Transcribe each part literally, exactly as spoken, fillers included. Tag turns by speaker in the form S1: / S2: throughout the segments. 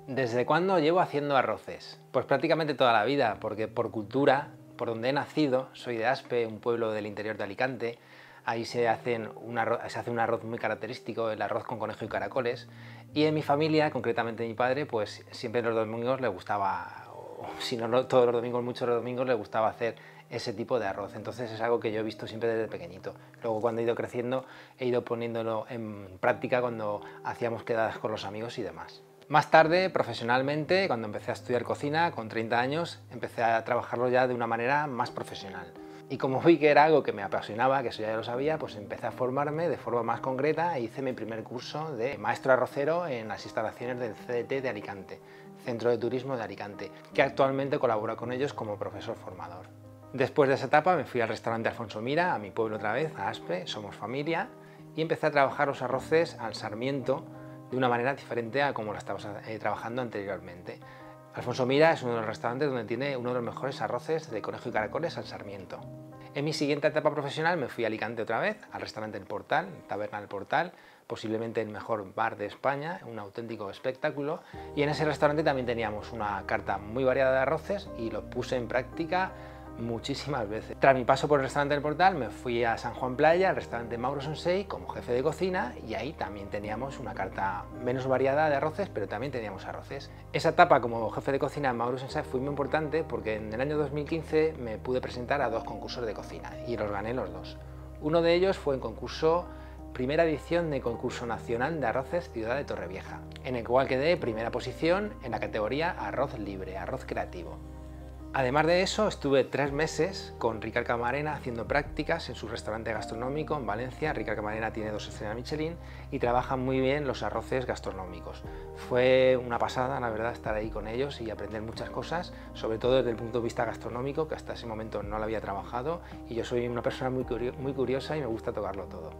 S1: ¿Desde cuándo llevo haciendo arroces? Pues prácticamente toda la vida, porque por cultura, por donde he nacido, soy de Aspe, un pueblo del interior de Alicante. Ahí se, hacen un arroz, se hace un arroz muy característico, el arroz con conejo y caracoles. Y en mi familia, concretamente mi padre, pues siempre los domingos le gustaba, o si no todos los domingos, muchos los domingos le gustaba hacer ese tipo de arroz. Entonces es algo que yo he visto siempre desde pequeñito. Luego cuando he ido creciendo he ido poniéndolo en práctica cuando hacíamos quedadas con los amigos y demás. Más tarde, profesionalmente, cuando empecé a estudiar cocina, con treinta años, empecé a trabajarlo ya de una manera más profesional. Y como vi que era algo que me apasionaba, que eso ya lo sabía, pues empecé a formarme de forma más concreta e hice mi primer curso de maestro arrocero en las instalaciones del C D T de Alicante, Centro de Turismo de Alicante, que actualmente colaboro con ellos como profesor formador. Después de esa etapa me fui al restaurante Alfonso Mira, a mi pueblo otra vez, a Aspe, somos familia, y empecé a trabajar los arroces al sarmiento de una manera diferente a como lo estábamos eh, trabajando anteriormente. Alfonso Mira es uno de los restaurantes donde tiene uno de los mejores arroces de conejo y caracoles al sarmiento. En mi siguiente etapa profesional me fui a Alicante otra vez, al restaurante El Portal, Taberna El Portal, posiblemente el mejor bar de España, un auténtico espectáculo, y en ese restaurante también teníamos una carta muy variada de arroces y lo puse en práctica muchísimas veces. Tras mi paso por el restaurante del Portal me fui a San Juan Playa, al restaurante Mauro Sensei como jefe de cocina, y ahí también teníamos una carta menos variada de arroces, pero también teníamos arroces. Esa etapa como jefe de cocina en Mauro Sensei fue muy importante porque en el año dos mil quince me pude presentar a dos concursos de cocina y los gané los dos. Uno de ellos fue en concurso primera edición de concurso nacional de arroces Ciudad de Torrevieja, en el cual quedé primera posición en la categoría arroz libre, arroz creativo. Además de eso, estuve tres meses con Ricard Camarena haciendo prácticas en su restaurante gastronómico en Valencia. Ricard Camarena tiene dos estrellas Michelin y trabaja muy bien los arroces gastronómicos. Fue una pasada, la verdad, estar ahí con ellos y aprender muchas cosas, sobre todo desde el punto de vista gastronómico, que hasta ese momento no lo había trabajado, y yo soy una persona muy, muy curiosa y me gusta tocarlo todo.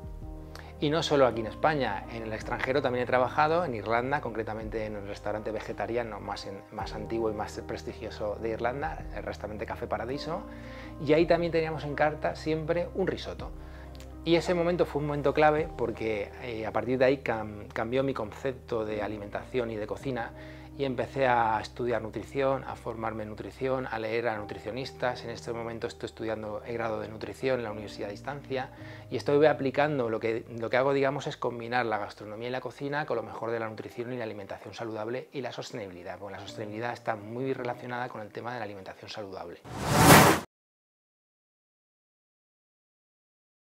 S1: Y no solo aquí en España, en el extranjero también he trabajado, en Irlanda, concretamente en el restaurante vegetariano más, en, más antiguo y más prestigioso de Irlanda, el restaurante Café Paradiso, y ahí también teníamos en carta siempre un risotto. Y ese momento fue un momento clave porque eh, a partir de ahí cam cambió mi concepto de alimentación y de cocina y empecé a estudiar nutrición, a formarme en nutrición, a leer a nutricionistas. En este momento estoy estudiando el grado de nutrición en la Universidad de Distancia y estoy aplicando, lo que, lo que hago digamos es combinar la gastronomía y la cocina con lo mejor de la nutrición y la alimentación saludable y la sostenibilidad, porque la sostenibilidad está muy relacionada con el tema de la alimentación saludable.